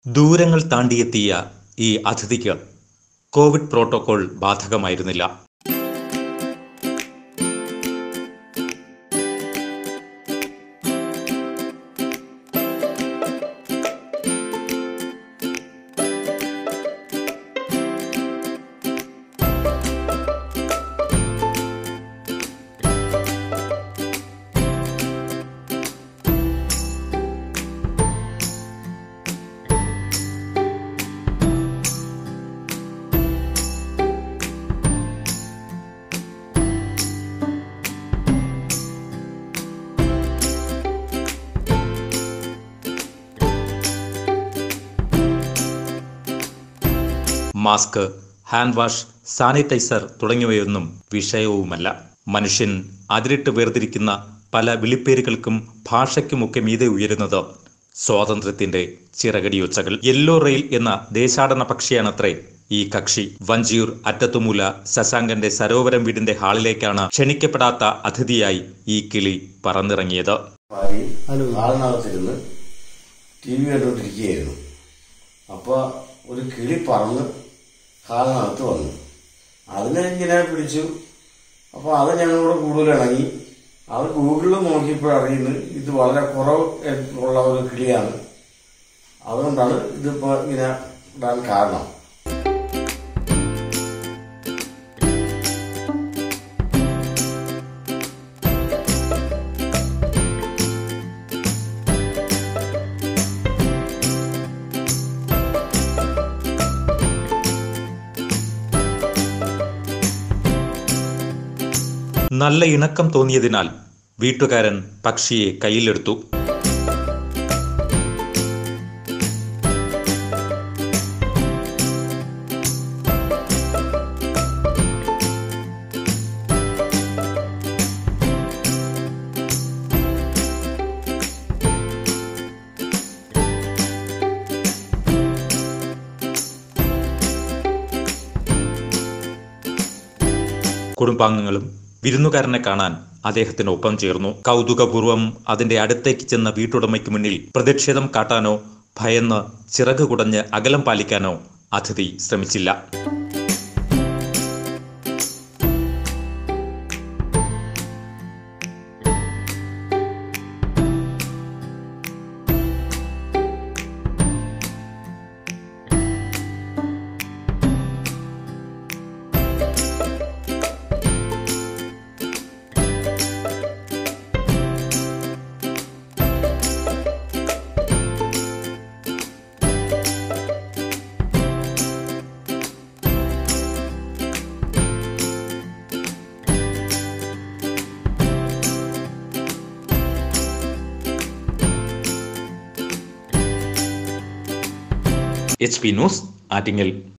ദൂരങ്ങൾ താണ്ടിയെത്തിയ ഈ അതിഥിക്ക് കോവിഡ് പ്രോട്ടോകോൾ ബാധകമായിരുന്നില്ല. മാസ്ക്, ഹാൻഡ് വാഷ്, സാനിറ്റൈസർ തുടങ്ങിയവയൊന്നും വിഷയവുമല്ല. മനുഷ്യൻ അതിരിട്ട് വേർതിരിക്കുന്ന പല വിളിപ്പേരുകൾക്കും ഭാഷയ്ക്കുമൊക്കെ മീതെ ഉയരുന്നത് സ്വാതന്ത്ര്യത്തിന്റെ ചിറകടിയൊച്ചകൾ. യെല്ലോ റെയിൽ എന്ന ദേശാടന പക്ഷിയാണത്രേ ഈ കക്ഷി. വഞ്ചിയൂർ അറ്റത്തുമൂല ശശാങ്കന്റെ സരോവരം വീടിന്റെ ഹാളിലേക്കാണ് ക്ഷണിക്കപ്പെടാത്ത അതിഥിയായി ഈ കിളി പറന്നിറങ്ങിയത്. TV കണ്ടുകൊണ്ടിരിക്കുകയായിരുന്നു. അപ്പൊ ഒരു കിളി പറന്ന് ഹാളിനകത്ത് വന്നു. അതിനെ ഇങ്ങനെ പിടിച്ചു. അപ്പൊ അത് ഞങ്ങളോട് കൂടുതൽ ഇണങ്ങി. അത് ഗൂഗിളിൽ നോക്കിയപ്പോഴറിയുന്നത് ഇത് വളരെ കുറവ് ഉള്ള ഒരു കിളിയാണ്. അതുകൊണ്ടാണ് ഇതിപ്പോ ഇങ്ങനെ ഇടാൻ കാരണം. നല്ല ഇണക്കം തോന്നിയതിനാൽ വീട്ടുകാരൻ പക്ഷിയെ കയ്യിലെടുത്തു. കുടുംബാംഗങ്ങളും വിരുന്നുകാരനെ കാണാൻ അദ്ദേഹത്തിനൊപ്പം ചേർന്നു. കൗതുകപൂർവം അതിന്റെ അടുത്തേക്ക് ചെന്ന വീട്ടുടമയ്ക്ക് മുന്നിൽ പ്രതിഷേധം കാട്ടാനോ ഭയന്ന് ചിറക് കുടഞ്ഞ് അകലം പാലിക്കാനോ അതിഥി ശ്രമിച്ചില്ല. HP news, Attingal.